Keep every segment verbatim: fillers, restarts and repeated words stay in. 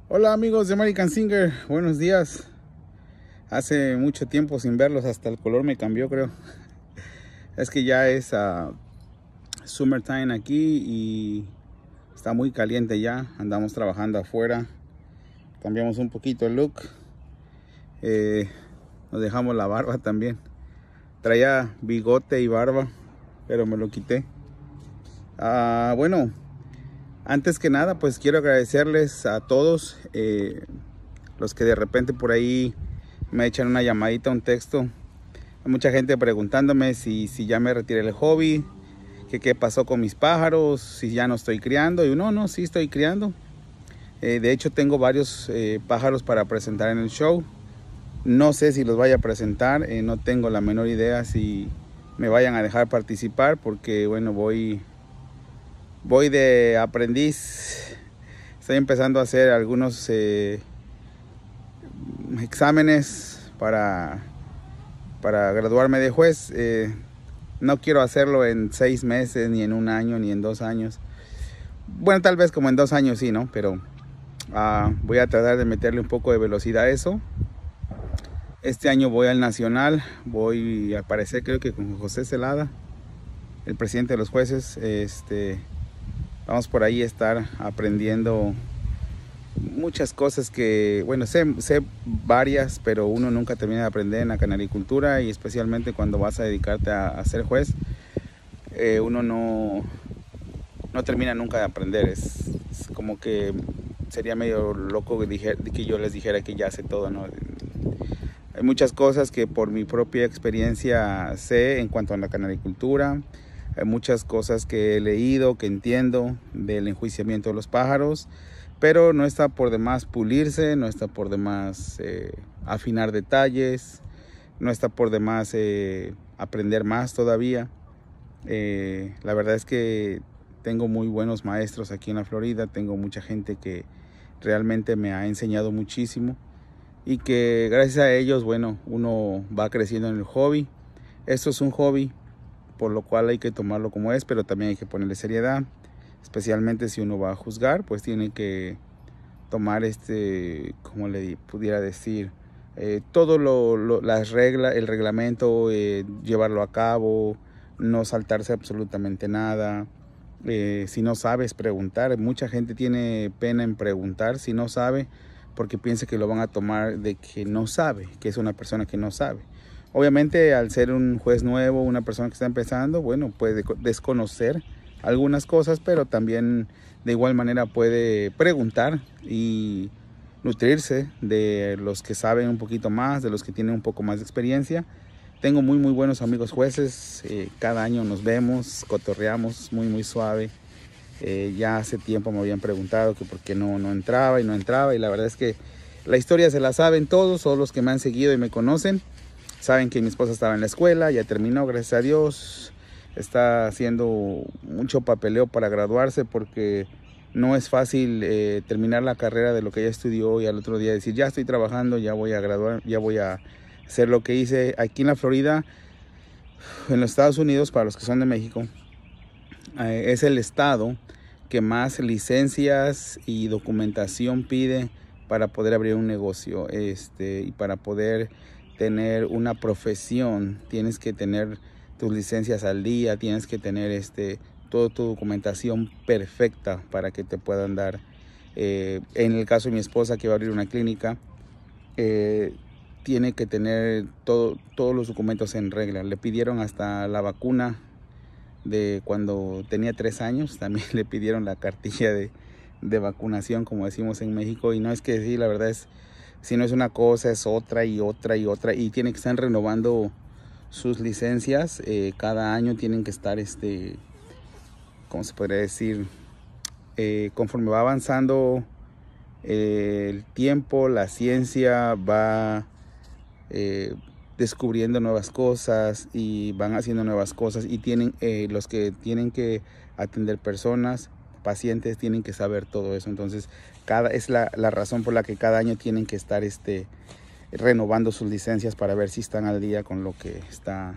Hola amigos de American Singer, buenos días. Hace mucho tiempo sin verlos, hasta el color me cambió, creo. Es que ya es uh, summertime aquí y está muy caliente ya. Andamos trabajando afuera. Cambiamos un poquito el look. Eh, nos dejamos la barba también. Traía bigote y barba, pero me lo quité. Uh, bueno, antes que nada, pues quiero agradecerles a todos eh, los que de repente por ahí me echan una llamadita, un texto. Hay mucha gente preguntándome si, si ya me retiré del hobby, que qué pasó con mis pájaros, si ya no estoy criando. Y no, no, sí estoy criando. Eh, de hecho, tengo varios eh, pájaros para presentar en el show. No sé si los vaya a presentar, eh, no tengo la menor idea si me vayan a dejar participar, porque bueno, voy, voy de aprendiz. Estoy empezando a hacer algunos eh, exámenes para, para graduarme de juez. Eh, no quiero hacerlo en seis meses, ni en un año, ni en dos años. Bueno, tal vez como en dos años sí, ¿no? Pero uh, voy a tratar de meterle un poco de velocidad a eso. Este año voy al Nacional, voy a aparecer creo que con José Celada, el presidente de los jueces. Este, vamos por ahí a estar aprendiendo muchas cosas que, bueno, sé, sé varias, pero uno nunca termina de aprender en la canaricultura, y especialmente cuando vas a dedicarte a, a ser juez, eh, uno no, no termina nunca de aprender. Es, es como que sería medio loco que, dije, que yo les dijera que ya sé todo, ¿no? Hay muchas cosas que por mi propia experiencia sé en cuanto a la canaricultura. Hay muchas cosas que he leído, que entiendo del enjuiciamiento de los pájaros, pero no está por demás pulirse, no está por demás eh, afinar detalles, no está por demás eh, aprender más todavía. Eh, la verdad es que tengo muy buenos maestros aquí en la Florida, tengo mucha gente que realmente me ha enseñado muchísimo, y que gracias a ellos, bueno, uno va creciendo en el hobby. Esto es un hobby, por lo cual hay que tomarlo como es, pero también hay que ponerle seriedad, especialmente si uno va a juzgar, pues tiene que tomar este, como le pudiera decir, eh, todo lo, lo, las reglas, el reglamento, eh, llevarlo a cabo, no saltarse absolutamente nada. Eh, si no sabes, preguntar. Mucha gente tiene pena en preguntar si no sabe, porque piensa que lo van a tomar de que no sabe, que es una persona que no sabe. Obviamente, al ser un juez nuevo, una persona que está empezando, bueno, puede desconocer algunas cosas, pero también de igual manera puede preguntar y nutrirse de los que saben un poquito más, de los que tienen un poco más de experiencia. Tengo muy muy buenos amigos jueces, eh, cada año nos vemos, cotorreamos muy muy suave. Eh, ya hace tiempo me habían preguntado que por qué no, no entraba y no entraba, y la verdad es que la historia se la saben todos, todos los que me han seguido y me conocen. Saben que mi esposa estaba en la escuela, ya terminó, gracias a Dios. Está haciendo mucho papeleo para graduarse, porque no es fácil eh, terminar la carrera de lo que ella estudió y al otro día decir, ya estoy trabajando, ya voy a graduar, ya voy a hacer lo que hice. Aquí en la Florida, en los Estados Unidos, para los que son de México, eh, es el estado que más licencias y documentación pide para poder abrir un negocio, este, y para poder tener una profesión. Tienes que tener tus licencias al día, tienes que tener este, toda tu documentación perfecta para que te puedan dar. Eh, en el caso de mi esposa, que va a abrir una clínica, eh, tiene que tener todo, todos los documentos en regla. Le pidieron hasta la vacuna de cuando tenía tres años, también le pidieron la cartilla de, de vacunación, como decimos en México. Y no es que sí, la verdad es, si no es una cosa, es otra y otra y otra, y tienen que estar renovando sus licencias. Eh, cada año tienen que estar, este, ¿cómo se podría decir? Eh, conforme va avanzando eh, el tiempo, la ciencia va eh, descubriendo nuevas cosas y van haciendo nuevas cosas, y tienen eh, los que tienen que atender personas, pacientes, tienen que saber todo eso. Entonces, cada, es la, la razón por la que cada año tienen que estar este, renovando sus licencias para ver si están al día con lo que está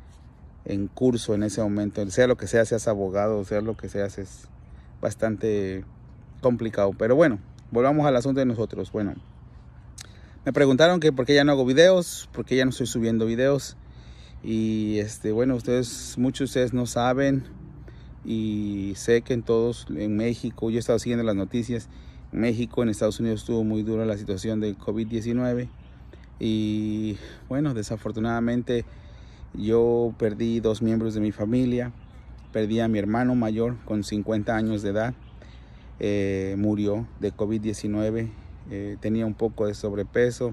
en curso en ese momento. Sea lo que sea, seas abogado, sea lo que seas, es bastante complicado. Pero bueno, volvamos al asunto de nosotros. Bueno, me preguntaron que por qué ya no hago videos, por qué ya no estoy subiendo videos. Y este, bueno, ustedes, muchos de ustedes no saben, y sé que en todos, en México, yo he estado siguiendo las noticias, en México, en Estados Unidos estuvo muy dura la situación de COVID diecinueve. Y bueno, desafortunadamente yo perdí dos miembros de mi familia. Perdí a mi hermano mayor con cincuenta años de edad. Eh, murió de COVID diecinueve. Eh, tenía un poco de sobrepeso.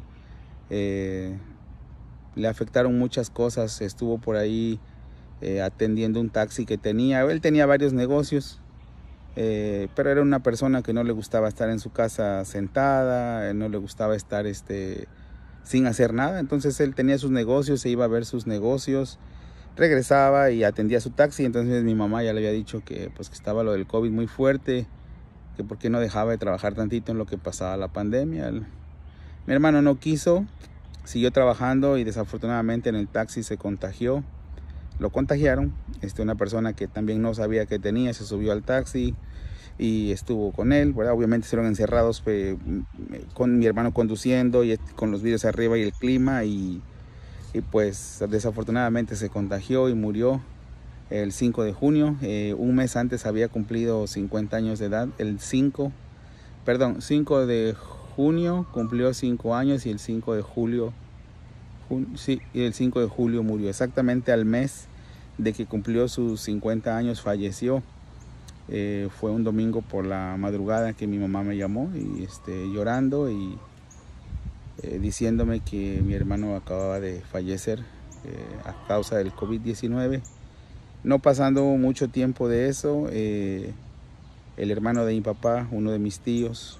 Eh, le afectaron muchas cosas. Estuvo por ahí eh, atendiendo un taxi que tenía. Él tenía varios negocios. Eh, pero era una persona que no le gustaba estar en su casa sentada. No le gustaba estar este, sin hacer nada. Entonces él tenía sus negocios. Se iba a ver sus negocios. Regresaba y atendía su taxi. Entonces mi mamá ya le había dicho que pues que estaba lo del COVID muy fuerte, que por qué no dejaba de trabajar tantito en lo que pasaba la pandemia. El, mi hermano no quiso, siguió trabajando y desafortunadamente en el taxi se contagió. Lo contagiaron. Este, una persona que también no sabía que tenía se subió al taxi y estuvo con él, ¿verdad? Obviamente estuvieron encerrados pues, con mi hermano conduciendo y con los vidrios arriba y el clima, y Y pues desafortunadamente se contagió y murió el cinco de junio. Eh, un mes antes había cumplido cincuenta años de edad. El cinco, perdón, cinco de junio cumplió cinco años y el cinco de julio, jun, sí, y el cinco de julio murió. Exactamente al mes de que cumplió sus cincuenta años falleció. Eh, fue un domingo por la madrugada que mi mamá me llamó y este, llorando y Eh, diciéndome que mi hermano acababa de fallecer eh, a causa del COVID diecinueve. No pasando mucho tiempo de eso, eh, el hermano de mi papá, uno de mis tíos,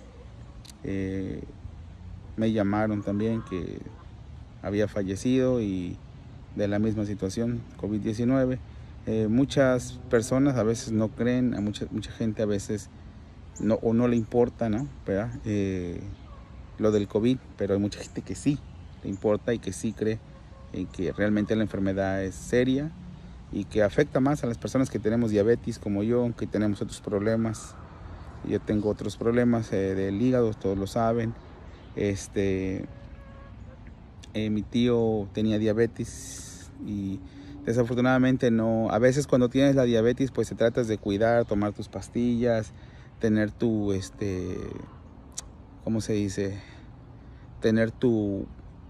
eh, me llamaron también que había fallecido y de la misma situación, COVID diecinueve. Eh, muchas personas a veces no creen, a mucha, mucha gente a veces no, o no le importa, ¿no? ¿Verdad? Eh, lo del COVID, pero hay mucha gente que sí le importa y que sí cree en que realmente la enfermedad es seria y que afecta más a las personas que tenemos diabetes como yo, que tenemos otros problemas. Yo tengo otros problemas eh, del hígado, todos lo saben. Este, eh, mi tío tenía diabetes y desafortunadamente no. A veces cuando tienes la diabetes, pues te tratas de cuidar, tomar tus pastillas, tener tu, este, ¿cómo se dice? Tener tu,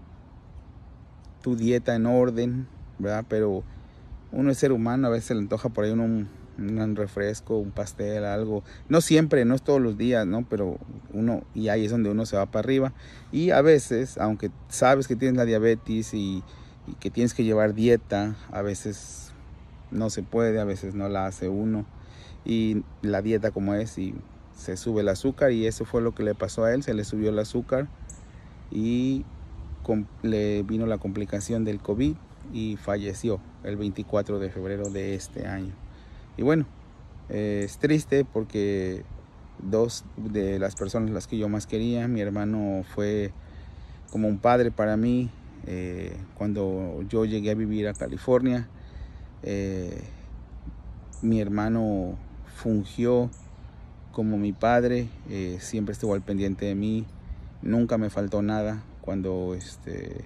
tu dieta en orden, ¿verdad? Pero uno es ser humano, a veces se le antoja por ahí uno un, un refresco, un pastel, algo. No siempre, no es todos los días, ¿no? Pero uno, y ahí es donde uno se va para arriba. Y a veces, aunque sabes que tienes la diabetes y, y que tienes que llevar dieta, a veces no se puede, a veces no la hace uno. Y la dieta como es, y se sube el azúcar, y eso fue lo que le pasó a él, se le subió el azúcar y con, le vino la complicación del COVID y falleció el veinticuatro de febrero de este año. Y bueno, eh, es triste porque dos de las personas las que yo más quería, mi hermano fue como un padre para mí. Eh, cuando yo llegué a vivir a California, eh, mi hermano fungió como mi padre, eh, siempre estuvo al pendiente de mí, nunca me faltó nada. Cuando este,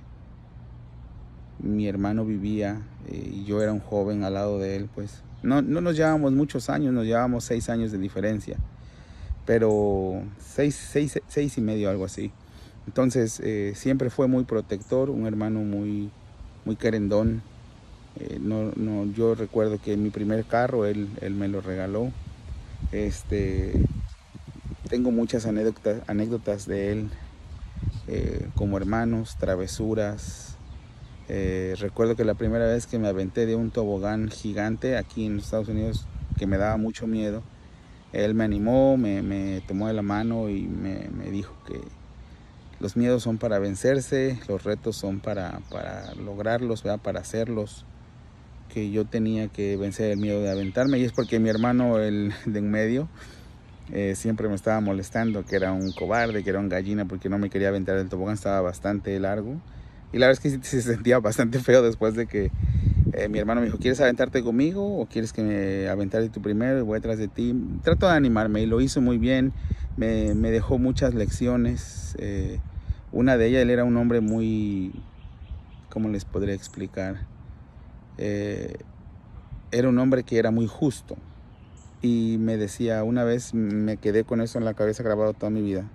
mi hermano vivía eh, y yo era un joven al lado de él, pues no, no nos llevábamos muchos años, nos llevábamos seis años de diferencia, pero seis, seis, seis y medio, algo así. Entonces eh, siempre fue muy protector, un hermano muy, muy querendón. Eh, no, no, yo recuerdo que mi primer carro él, él me lo regaló. Este, tengo muchas anécdotas, anécdotas de él eh, como hermanos, travesuras. Eh, recuerdo que la primera vez que me aventé de un tobogán gigante aquí en los Estados Unidos, que me daba mucho miedo, él me animó, me, me tomó de la mano y me, me dijo que los miedos son para vencerse, los retos son para, para lograrlos, ¿verdad? Para hacerlos. Que yo tenía que vencer el miedo de aventarme, y es porque mi hermano, el de en medio, eh, siempre me estaba molestando, que era un cobarde, que era un gallina, porque no me quería aventar del tobogán, estaba bastante largo. Y la verdad es que se sentía bastante feo después de que eh, mi hermano me dijo, ¿quieres aventarte conmigo o quieres que me aventarte tú primero y voy detrás de ti? Trato de animarme y lo hizo muy bien. me, me dejó muchas lecciones. Eh, una de ellas, él era un hombre muy, ¿cómo les podría explicar? Eh, era un hombre que era muy justo. Y me decía, una vez me quedé con eso en la cabeza grabado toda mi vida.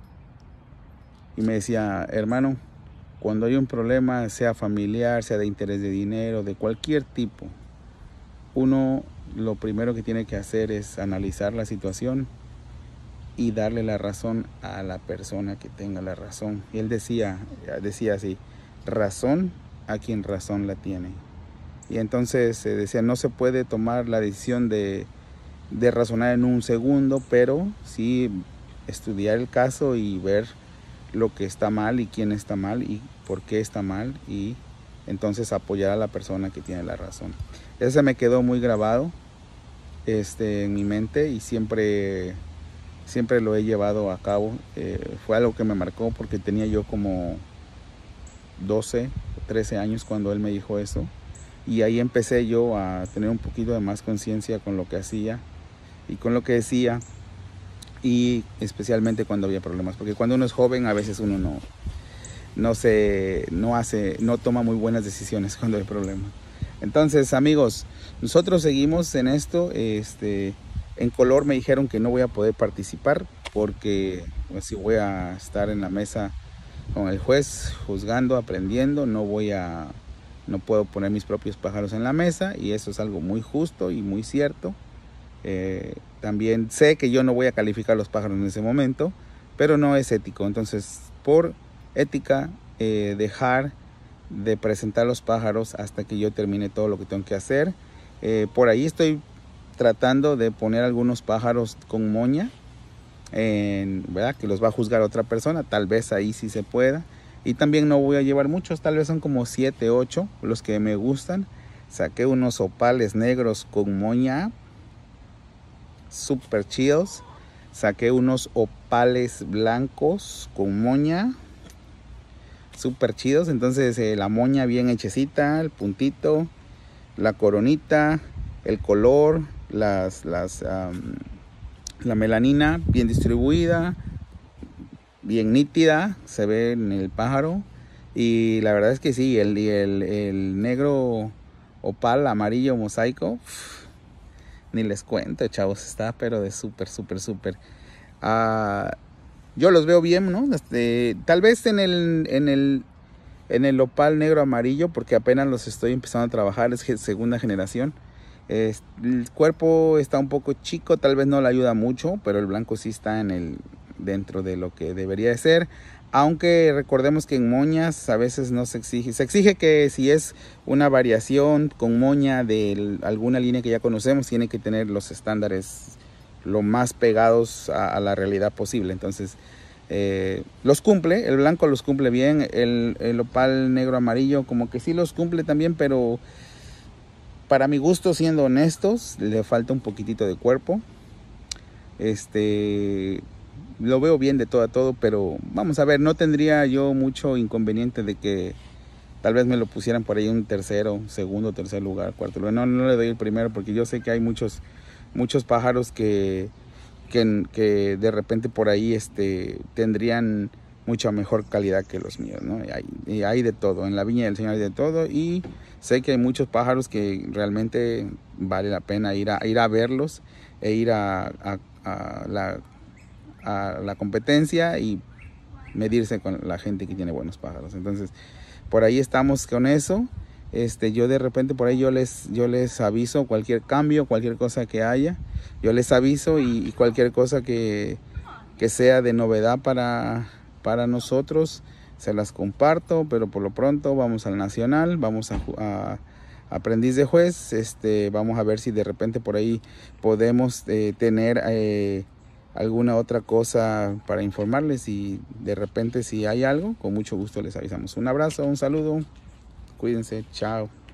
Y me decía, hermano, cuando hay un problema, sea familiar, sea de interés de dinero, de cualquier tipo, uno lo primero que tiene que hacer es analizar la situación y darle la razón a la persona que tenga la razón. Y él decía, decía así, razón a quien razón la tiene. Y entonces eh, decía, no se puede tomar la decisión de, de razonar en un segundo, pero sí estudiar el caso y ver lo que está mal y quién está mal y por qué está mal, y entonces apoyar a la persona que tiene la razón. Eso se me quedó muy grabado este, en mi mente, y siempre, siempre lo he llevado a cabo. Eh, fue algo que me marcó porque tenía yo como doce o trece años cuando él me dijo eso, y ahí empecé yo a tener un poquito de más conciencia con lo que hacía y con lo que decía, y especialmente cuando había problemas, porque cuando uno es joven a veces uno no, no, se, no, hace, no toma muy buenas decisiones cuando hay problemas. Entonces, amigos, nosotros seguimos en esto. Este, en color me dijeron que no voy a poder participar porque pues, si voy a estar en la mesa con el juez juzgando, aprendiendo, no voy a, no puedo poner mis propios pájaros en la mesa, y eso es algo muy justo y muy cierto. Eh, también sé que yo no voy a calificar los pájaros en ese momento, pero no es ético. Entonces, por ética, eh, dejar de presentar los pájaros hasta que yo termine todo lo que tengo que hacer. Eh, por ahí estoy tratando de poner algunos pájaros con moña, en, ¿verdad? Que los va a juzgar otra persona, tal vez ahí sí se pueda. Y también no voy a llevar muchos, tal vez son como siete, ocho los que me gustan. Saqué unos opales negros con moña súper chidos. Saqué unos opales blancos con moña súper chidos. Entonces eh, la moña bien hechecita, el puntito, la coronita, el color, las, las, um, la melanina bien distribuida, bien nítida, se ve en el pájaro. Y la verdad es que sí, el, el, el negro opal amarillo mosaico, uff, ni les cuento, chavos, está pero de súper, súper, súper. Uh, yo los veo bien, ¿no? Este, tal vez en el, en el, en el opal negro amarillo, porque apenas los estoy empezando a trabajar, es segunda generación. Es, el cuerpo está un poco chico, tal vez no le ayuda mucho, pero el blanco sí está en el, dentro de lo que debería de ser. Aunque recordemos que en moñas a veces no se exige, se exige que si es una variación con moña de alguna línea que ya conocemos, tiene que tener los estándares lo más pegados a, a la realidad posible. Entonces eh, los cumple, el blanco los cumple bien, el, el opal negro amarillo como que sí los cumple también, pero para mi gusto, siendo honestos, le falta un poquitito de cuerpo. Este, lo veo bien de todo a todo, pero vamos a ver, no tendría yo mucho inconveniente de que tal vez me lo pusieran por ahí un tercero, segundo, tercer lugar, cuarto lugar. No, no le doy el primero porque yo sé que hay muchos, muchos pájaros que, que, que de repente por ahí este, tendrían mucha mejor calidad que los míos, ¿no? Y hay, y hay de todo, en la viña del Señor hay de todo, y sé que hay muchos pájaros que realmente vale la pena ir a, ir a verlos e ir a, a, a, la, a la competencia y medirse con la gente que tiene buenos pájaros. Entonces, por ahí estamos con eso. Este, yo de repente por ahí yo les, yo les aviso cualquier cambio, cualquier cosa que haya, yo les aviso, y, y cualquier cosa que, que sea de novedad para, para nosotros, se las comparto. Pero por lo pronto vamos al nacional, vamos a, a aprendiz de juez. Este, vamos a ver si de repente por ahí podemos eh, tener eh, alguna otra cosa para informarles, y de repente si hay algo, con mucho gusto les avisamos. Un abrazo, un saludo, cuídense, chao.